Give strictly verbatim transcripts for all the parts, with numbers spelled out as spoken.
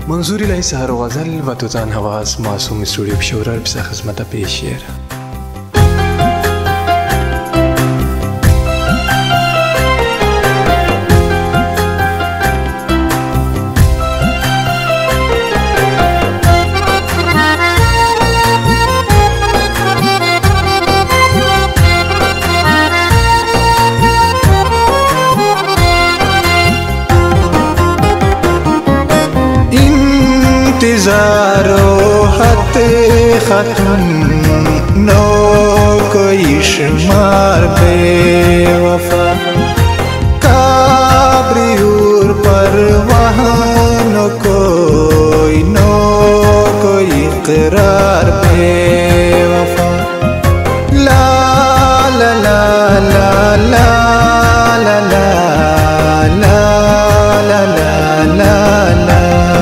منظور الهی سهر و غزل و توتان حواس معصوم استودیو پشاور بس خدمت پیشیر. इंतज़ारो हत ख़त्म नो कोई शुमार बेवफा काब्रियूर पर वहाँ नो कोई नो कोई इक़रार बेवफा ला ला ला ला ला ला ला ला ला ला ला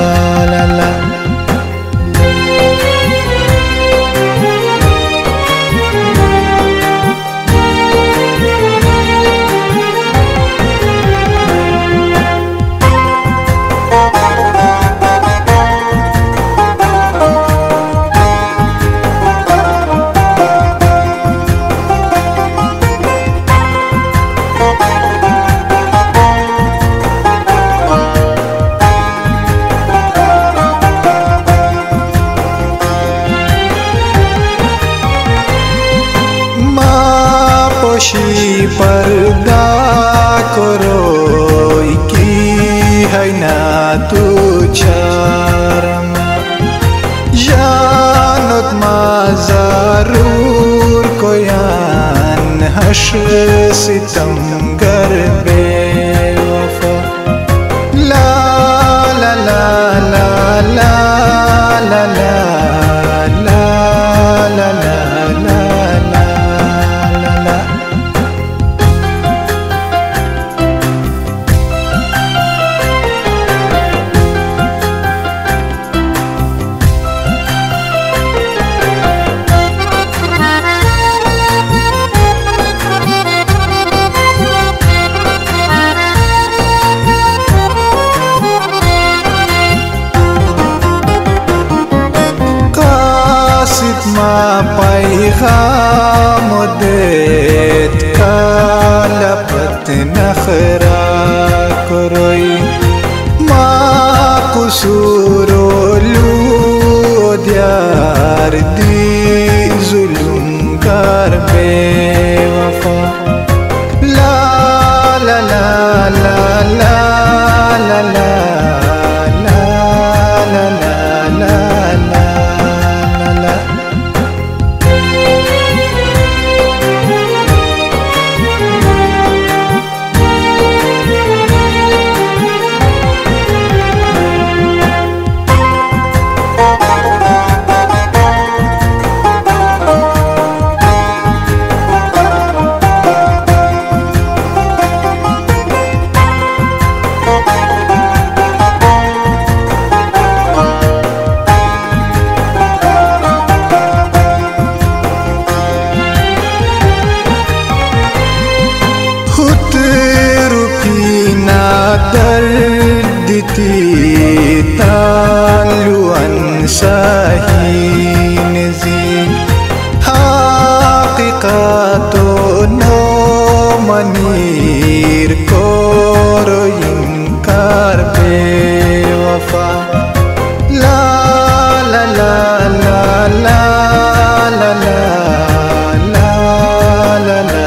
पोशी पर्दा करोई की है ना तू चरम जानत मा जरूर कोयान हश्र सितम गर बेवफा ला ला ला ला ला ला ला ला ला ला ما पैगाम देत कालपत नखरा करोई मा कुसूरो लूद्यार दी जुलुम कर बेवफा ला ला ला ला ला ला ला तालुअन साहीन जी हाक़िक़तो नो मनीर कोरो इनकार बेवफा ला ला ला ला ला ला ला ला ला ला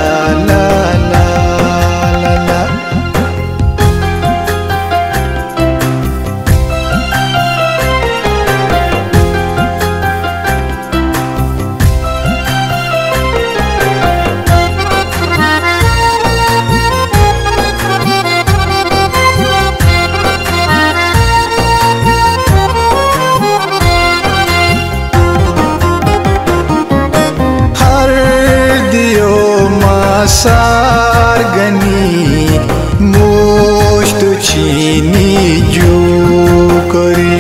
सारगनी मोश्त चीनी जो करी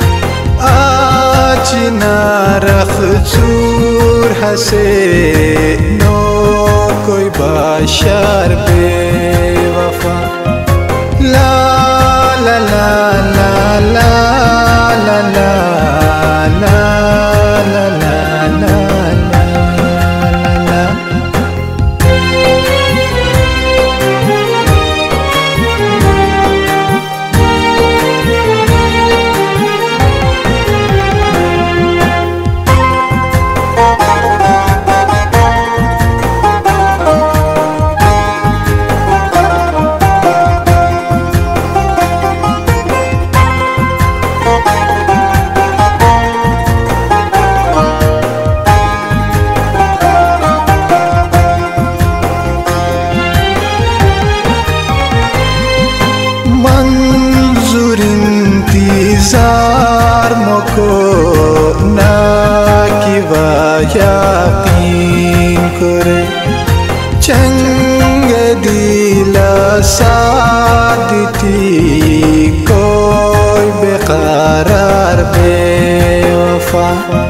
आज नारख चूर हसे नो कोई बाशार बेवफा ला ला ला ला ला zar moko na kiva yaqeen kore chang dila saditi koi beqarar bewafa